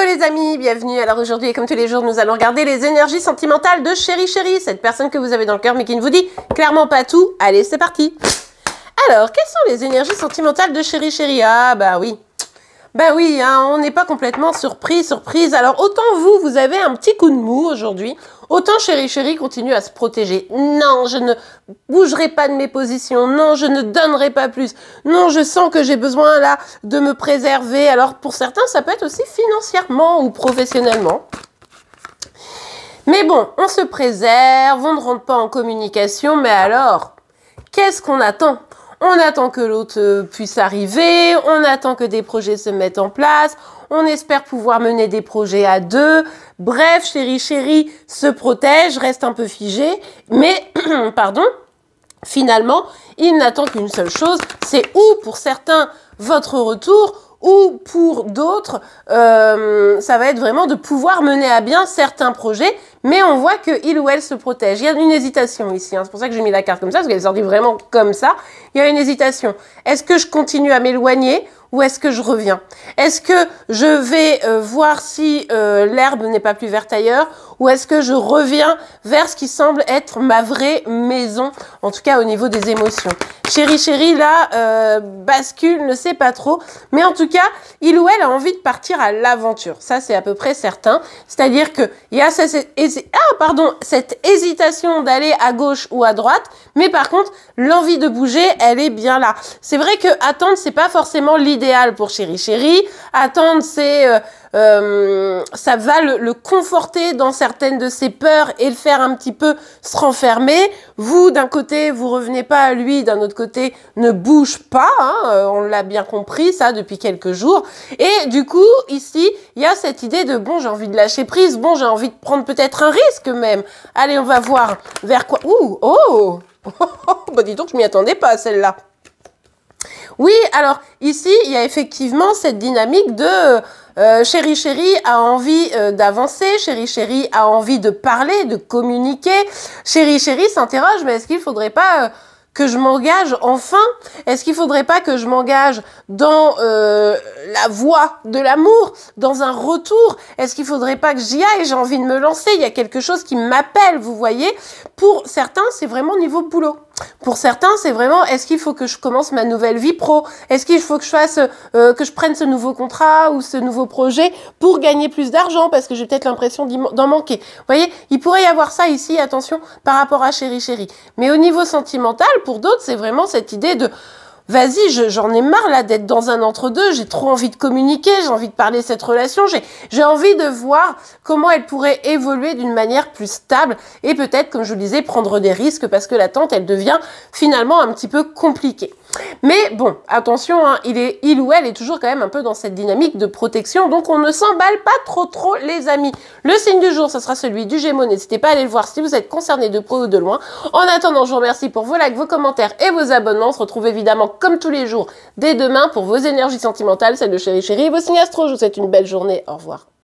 les amis, bienvenue. Alors aujourd'hui, comme tous les jours, nous allons regarder les énergies sentimentales de Chéri Chéri, cette personne que vous avez dans le cœur mais qui ne vous dit clairement pas tout. Allez, c'est parti. Alors, quelles sont les énergies sentimentales de Chéri Chéri? Ah, bah oui. Ben oui, hein, on n'est pas complètement surprise. Alors, autant vous avez un petit coup de mou aujourd'hui, autant Chéri Chéri continue à se protéger. Non, je ne bougerai pas de mes positions. Non, je ne donnerai pas plus. Non, je sens que j'ai besoin, là, de me préserver. Alors, pour certains, ça peut être aussi financièrement ou professionnellement. Mais bon, on se préserve, on ne rentre pas en communication, mais alors, qu'est-ce qu'on attend ? On attend que l'autre puisse arriver, on attend que des projets se mettent en place, on espère pouvoir mener des projets à deux. Bref, Chéri Chéri se protège, reste un peu figé, mais, pardon, finalement, il n'attend qu'une seule chose, c'est ou pour certains votre retour, ou pour d'autres, ça va être vraiment de pouvoir mener à bien certains projets, mais on voit qu'il ou elle se protège. Il y a une hésitation ici, hein. C'est pour ça que j'ai mis la carte comme ça, parce qu'elle est sortie vraiment comme ça. Il y a une hésitation. Est-ce que je continue à m'éloigner ou est-ce que je reviens? Est-ce que je vais voir si l'herbe n'est pas plus verte ailleurs ou est-ce que je reviens vers ce qui semble être ma vraie maison, en tout cas au niveau des émotions? Chéri Chéri, là, bascule, ne sait pas trop, mais en tout cas, il ou elle a envie de partir à l'aventure. Ça, c'est à peu près certain. C'est-à-dire qu'il y a cette hésitation d'aller à gauche ou à droite, mais par contre, l'envie de bouger, elle est bien là. C'est vrai que attendre, c'est pas forcément l'idéal pour Chéri Chéri. Attendre, c'est... ça va le conforter dans certaines de ses peurs et le faire un petit peu se renfermer. Vous, d'un côté, vous revenez pas à lui, d'un autre côté, ne bouge pas. Hein, on l'a bien compris, ça, depuis quelques jours. Et du coup, ici, il y a cette idée de, bon, j'ai envie de lâcher prise, bon, j'ai envie de prendre peut-être un risque même. Allez, on va voir vers quoi... Ouh, oh bah dis donc, je m'y attendais pas, celle-là. Oui, alors ici, il y a effectivement cette dynamique de Chéri Chéri a envie d'avancer, Chéri Chéri a envie de parler, de communiquer. Chéri Chéri s'interroge, mais est-ce qu'il ne faudrait pas que je m'engage enfin? Est-ce qu'il ne faudrait pas que je m'engage dans la voie de l'amour, dans un retour? Est-ce qu'il ne faudrait pas que j'y aille? J'ai envie de me lancer, il y a quelque chose qui m'appelle, vous voyez. Pour certains, c'est vraiment niveau boulot. Pour certains, c'est vraiment, est-ce qu'il faut que je commence ma nouvelle vie pro? Est-ce qu'il faut que je fasse, que je prenne ce nouveau contrat ou ce nouveau projet pour gagner plus d'argent parce que j'ai peut-être l'impression d'en manquer? Vous voyez, il pourrait y avoir ça ici, attention, par rapport à Chéri Chéri. Mais au niveau sentimental, pour d'autres, c'est vraiment cette idée de... Vas-y, j'en ai marre là d'être dans un entre-deux, j'ai trop envie de communiquer, j'ai envie de parler de cette relation, j'ai envie de voir comment elle pourrait évoluer d'une manière plus stable et peut-être, comme je vous le disais, prendre des risques parce que l'attente, elle devient finalement un petit peu compliquée. Mais bon, attention, hein, il ou elle est toujours quand même un peu dans cette dynamique de protection, donc on ne s'emballe pas trop les amis. Le signe du jour, ce sera celui du Gémeaux, n'hésitez pas à aller le voir si vous êtes concerné de près ou de loin. En attendant, je vous remercie pour vos likes, vos commentaires et vos abonnements. On se retrouve évidemment comme tous les jours dès demain pour vos énergies sentimentales, celles de Chéri Chéri et vos signes astro. Je vous souhaite une belle journée, au revoir.